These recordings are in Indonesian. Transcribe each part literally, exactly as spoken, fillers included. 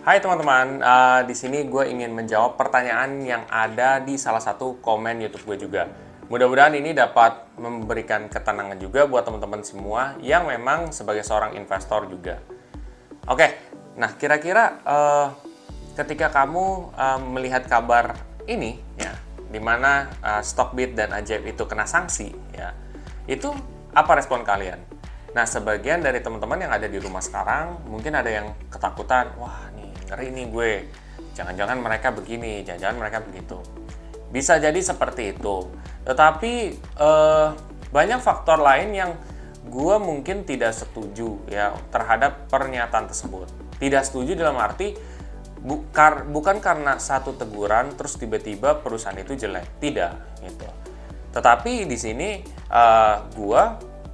Hai teman-teman, uh, di sini gue ingin menjawab pertanyaan yang ada di salah satu komen YouTube gue juga. Mudah-mudahan ini dapat memberikan ketenangan juga buat teman-teman semua yang memang sebagai seorang investor juga. Oke, nah kira-kira uh, ketika kamu uh, melihat kabar ini, ya, di mana uh, Stockbit dan Ajaib itu kena sanksi, ya, itu apa respon kalian? Nah, sebagian dari teman-teman yang ada di rumah sekarang mungkin ada yang ketakutan, wah nih ngeri nih gue, jangan-jangan mereka begini, jangan-jangan mereka begitu. Bisa jadi seperti itu, tetapi eh, banyak faktor lain yang gue mungkin tidak setuju ya terhadap pernyataan tersebut. Tidak setuju dalam arti bukar, bukan karena satu teguran terus tiba-tiba perusahaan itu jelek, tidak gitu. Tetapi di sini uh, gue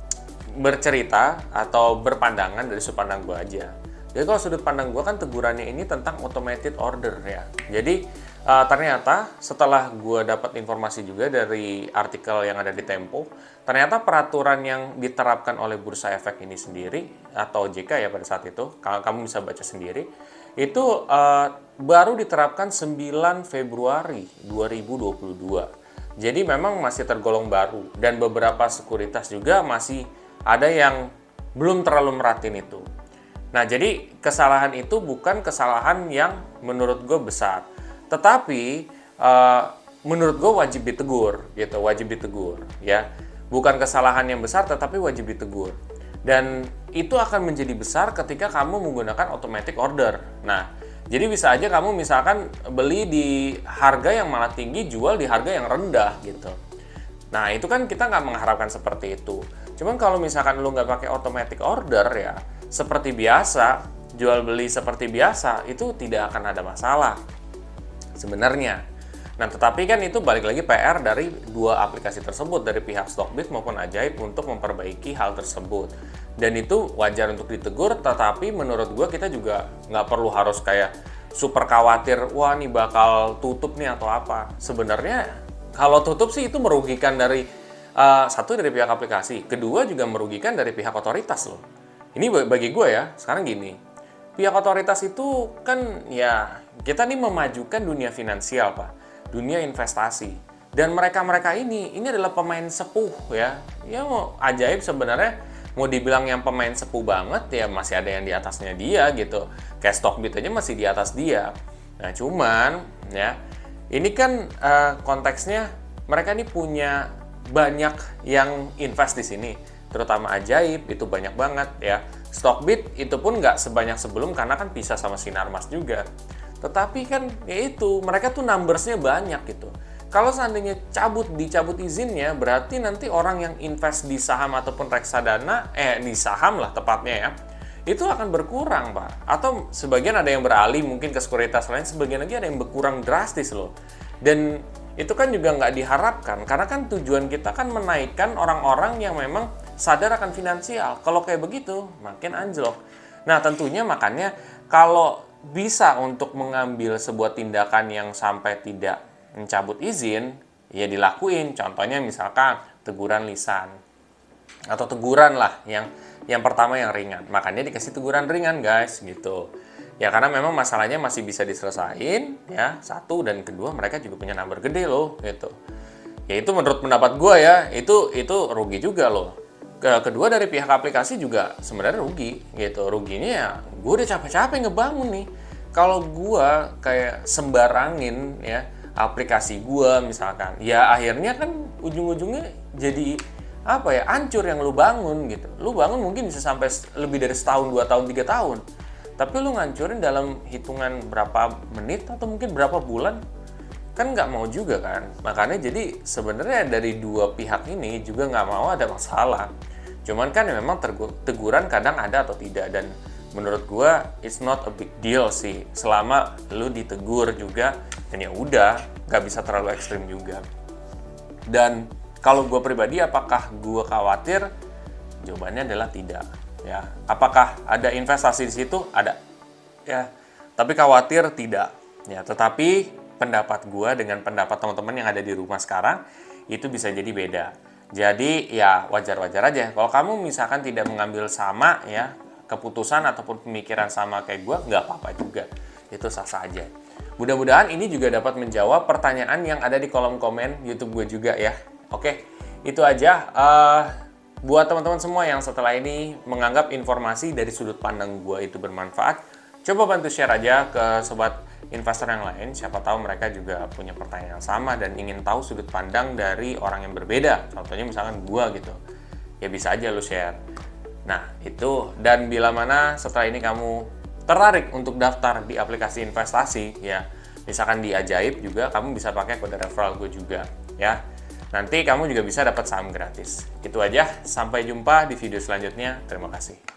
bercerita atau berpandangan dari sudut pandang gue aja. Jadi kalau sudut pandang gue kan tegurannya ini tentang automated order ya. Jadi uh, ternyata setelah gue dapat informasi juga dari artikel yang ada di Tempo, ternyata peraturan yang diterapkan oleh Bursa Efek ini sendiri atau O J K ya pada saat itu, kalau kamu bisa baca sendiri, itu uh, baru diterapkan sembilan Februari dua ribu dua puluh dua. Jadi memang masih tergolong baru dan beberapa sekuritas juga masih ada yang belum terlalu merhatiin itu. Nah, jadi kesalahan itu bukan kesalahan yang menurut gue besar, tetapi uh, menurut gue wajib ditegur, gitu, wajib ditegur, ya. Bukan kesalahan yang besar, tetapi wajib ditegur. Dan itu akan menjadi besar ketika kamu menggunakan automatic order. Nah, jadi bisa aja kamu misalkan beli di harga yang malah tinggi, jual di harga yang rendah, gitu. Nah, itu kan kita nggak mengharapkan seperti itu. Cuman kalau misalkan lu nggak pakai automatic order ya, seperti biasa, jual beli seperti biasa, itu tidak akan ada masalah sebenarnya. Nah, tetapi kan itu balik lagi P R dari dua aplikasi tersebut, dari pihak Stockbit maupun Ajaib untuk memperbaiki hal tersebut. Dan itu wajar untuk ditegur, tetapi menurut gue kita juga nggak perlu harus kayak super khawatir, wah nih bakal tutup nih atau apa. Sebenarnya kalau tutup sih itu merugikan dari Uh, satu dari pihak aplikasi, kedua juga merugikan dari pihak otoritas loh. Ini bagi gue ya, sekarang gini, pihak otoritas itu kan ya kita nih memajukan dunia finansial Pak, dunia investasi. Dan mereka-mereka ini, ini adalah pemain sepuh ya. Ya mau Ajaib sebenarnya mau dibilang yang pemain sepuh banget ya masih ada yang di atasnya dia gitu. Kayak Stockbit aja masih di atas dia. Nah cuman ya, ini kan uh, konteksnya mereka nih punya banyak yang invest di sini, terutama Ajaib itu banyak banget ya. Stockbit itu pun nggak sebanyak sebelum karena kan pisah sama Sinarmas juga. Tetapi kan ya itu mereka tuh numbersnya banyak gitu. Kalau seandainya cabut dicabut izinnya, berarti nanti orang yang invest di saham ataupun reksadana, eh di saham lah tepatnya ya, itu akan berkurang Pak. Atau sebagian ada yang beralih mungkin ke sekuritas lain, sebagian lagi ada yang berkurang drastis loh. Dan itu kan juga nggak diharapkan, karena kan tujuan kita kan menaikkan orang-orang yang memang sadar akan finansial. Kalau kayak begitu, makin anjlok. Nah, tentunya makanya kalau bisa untuk mengambil sebuah tindakan yang sampai tidak mencabut izin, ya dilakuin. Contohnya misalkan teguran lisan. Atau teguran lah, yang yang pertama yang ringan. Makanya dikasih teguran ringan guys, gitu. Ya karena memang masalahnya masih bisa diselesain ya, satu, dan kedua mereka juga punya number gede loh gitu. Ya itu menurut pendapat gue ya, itu itu rugi juga loh. Ke, kedua dari pihak aplikasi juga sebenarnya rugi gitu. Ruginya ya gue udah capek-capek ngebangun nih. Kalau gue kayak sembarangin ya aplikasi gue misalkan, ya akhirnya kan ujung-ujungnya jadi apa ya, hancur yang lu bangun gitu. Lu bangun mungkin bisa sampai lebih dari setahun, dua tahun, tiga tahun. Tapi lu ngancurin dalam hitungan berapa menit atau mungkin berapa bulan, kan nggak mau juga kan. Makanya jadi sebenarnya dari dua pihak ini juga nggak mau ada masalah. Cuman kan memang teguran kadang ada atau tidak. Dan menurut gua it's not a big deal sih, selama lu ditegur juga dan ya udah, nggak bisa terlalu ekstrim juga. Dan kalau gua pribadi apakah gua khawatir? Jawabannya adalah tidak. Ya, apakah ada investasi di situ? Ada. Ya, tapi khawatir tidak. Ya, tetapi pendapat gua dengan pendapat teman-teman yang ada di rumah sekarang itu bisa jadi beda. Jadi ya wajar-wajar aja. Kalau kamu misalkan tidak mengambil sama ya keputusan ataupun pemikiran sama kayak gua, nggak apa-apa juga. itu sah-sah aja. Mudah-mudahan ini juga dapat menjawab pertanyaan yang ada di kolom komen YouTube gue juga ya. Oke, itu aja. Uh, buat teman-teman semua yang setelah ini menganggap informasi dari sudut pandang gue itu bermanfaat, coba bantu share aja ke sobat investor yang lain. Siapa tahu mereka juga punya pertanyaan yang sama dan ingin tahu sudut pandang dari orang yang berbeda. Contohnya misalkan gue gitu. Ya bisa aja lu share. Nah, itu. Dan bila mana setelah ini kamu tertarik untuk daftar di aplikasi investasi, ya misalkan di Ajaib juga, kamu bisa pakai kode referral gue juga, ya. Nanti kamu juga bisa dapat saham gratis. Itu aja, sampai jumpa di video selanjutnya. Terima kasih.